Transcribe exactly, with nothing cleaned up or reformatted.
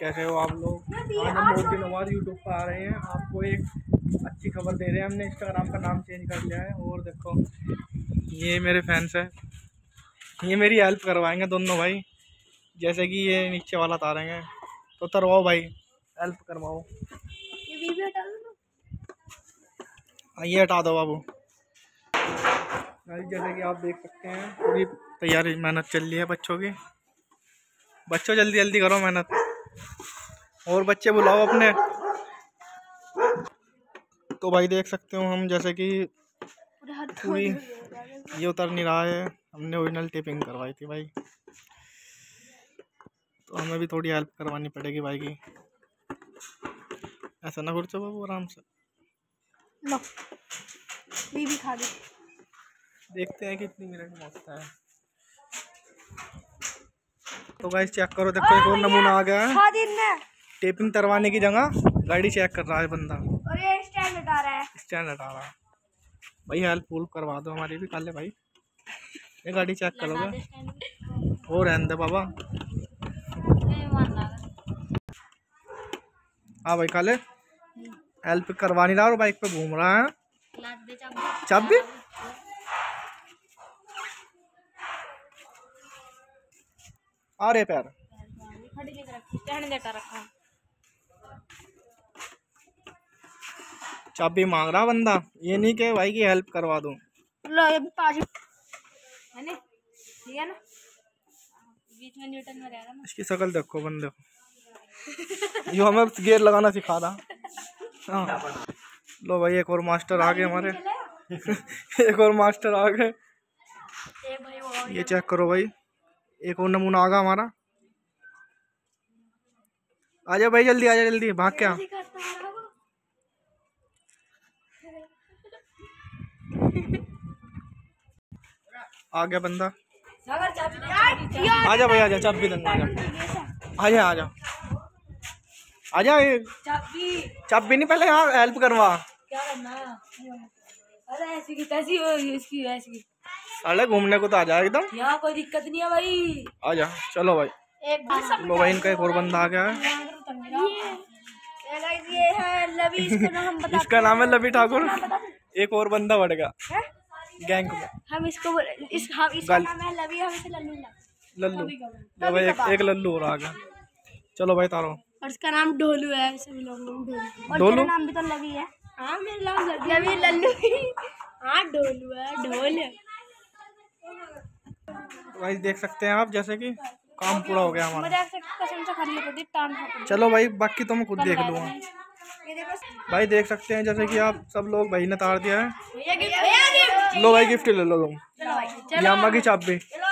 कैसे हो आप लोग? आज हम बहुत दिनों बाद यूट्यूब पर आ रहे हैं, आपको एक अच्छी खबर दे रहे हैं। हमने इंस्टाग्राम का नाम चेंज कर लिया है। और देखो ये मेरे फैंस हैं, ये मेरी हेल्प करवाएंगे दोनों भाई। जैसे कि ये नीचे वाला तारेंगे तो तरवाओ भाई, हेल्प करवाओ। ये वीडियो हटा दो ना, ये हटा दो बाबू। जैसे कि आप देख सकते हैं पूरी तैयारी मेहनत चल रही है बच्चों की। बच्चों जल्दी जल्दी करो मेहनत, और बच्चे बुलाओ अपने। तो भाई देख सकते हो हम, जैसे कि पूरी ये उतर नहीं रहा है। हमने ओरिजिनल टेपिंग करवाई थी भाई, तो हमें भी थोड़ी हेल्प करवानी पड़ेगी भाई की। ऐसा ना खुर्चो बाबू, आराम से लो बीबी खा गई। देखते हैं कितनी मिनट में होता है। तो गाइस चेक करो, देखो एक और नमूना आ गया है। टेपिंग करवाने की जगह गाड़ी चेक कर रहा है बंदा, और ये स्टैंड हटा रहा है। स्टैंड हटा रहा है भाई। हेल्प फुल करवा दो हमारी भी, काले भाई। ये गाड़ी चेक करोगे और रहने दे बाबा। हाँ भाई काले, हेल्प करवा नहीं रहा और बाइक पे घूम रहा है। चाबी आ रहे पैर चाबी मांग रहा बंदा, ये नहीं कि भाई की हेल्प करवा दूं। लो ये भी पाँच है ना, ठीक है ना, बीच में न्यूटन में रहेगा ना। इसकी शक्ल देखो बंदे को, यो हमें गियर लगाना सिखा रहा। हाँ लो भाई, एक और मास्टर आ गए हमारे। एक और मास्टर आ गए। ये चेक करो भाई, एक और नमूना आ गया हमारा। आजा भाई जल्दी, आजा जल्दी, भाग क्या। आ गया बंदा, आजा भाई आजा, चाबी दूंगा, आजा आजा आजा। चाबी नहीं, पहले यहाँ हेल्प करवा। क्या करना? अरे ऐसी की तैसी होगी इसकी वैसी। अरे घूमने को तो आ जाए एकदम, यहाँ कोई दिक्कत नहीं है भाई। आजा चलो भाई। लो भाई इनका एक और बंदा आ गया है। ये है लवी, इसका नाम बता। इसका नाम है लवी ठाकुर। एक और बंदा बढ़ गया गैंग में। हम इसको इस हम इसका नाम है लवी, हम इसे लल्लू लल्लू। लो भाई एक, एक लल्लू और आ गया। चलो भाई तारो। और इसका नाम ढोलू है, सभी लोग ढोलू। और ढोलू? तेरा नाम भी तो लवी है। हाँ मेरा नाम लवी लल्लू। हाँ ढोलू है, ढोल। भाई देख सकते हैं आप, जैसे कि काम पूरा हो गया हमारा। मजाक से कसम से करनी पड़ती टांग। चलो भाई बाकी तो मैं खुद देख लूँगा। भाई देख सकते हैं जैसे कि आप सब लोग भाई ने तार दिया है। लो भाई गिफ्ट ले लो तुम, यामा की चाबी।